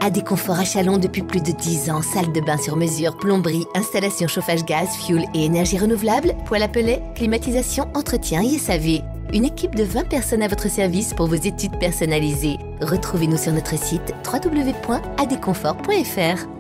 AD Confort à Chalon depuis plus de 10 ans. Salle de bain sur mesure, plomberie, installation chauffage gaz, fuel et énergie renouvelable, poêle à pellets, climatisation, entretien et SAV. Une équipe de 20 personnes à votre service pour vos études personnalisées. Retrouvez-nous sur notre site www.adconfort.fr.